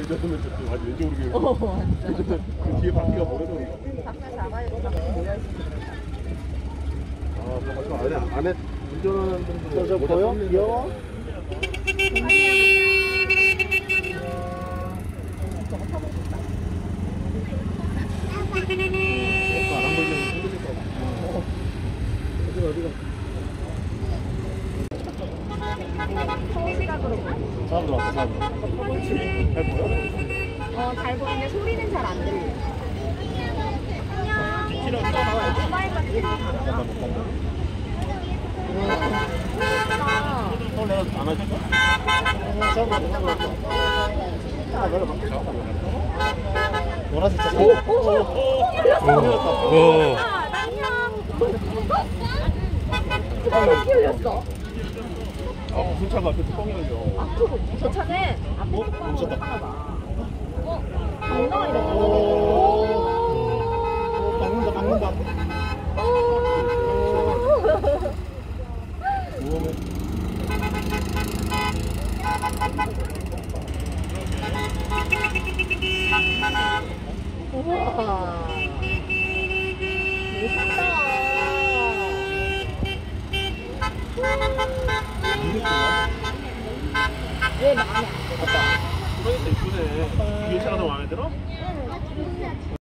운전하면 저쪽 아주 왼쪽으로 완전. 그 뒤에 바퀴가 멀어서 그런가? 바퀴 잡아야 돼. 바퀴 모여있어. 아, 안에 운전하는 분들 저 보여? 귀여워? 저거 타고 싶다. 안 걸리면 힘들 것 같아. 어디가? 시각으로 보여. 사람 들어왔다, 사람 들어왔다. 잘 보여? 잘 보이는데 소리는 잘 안 들려. 안녕. 키로 모바일과 키로 달라. 못 간다. 내가 안 하실까? 노란색 차. 오! 안녕. 뚜껑이 어떻게 열렸어? 무슨 차가 앞에 뚜껑이 열려? 저 차는 앞에 뚜껑이 멈췄다. 하나 봐. 강당이 이렇게. 박는다. 우와. 멋있다. 왜 마음에 안 들어? 그러니까 이쁘네. 뒤에 차가 더 마음에 들어?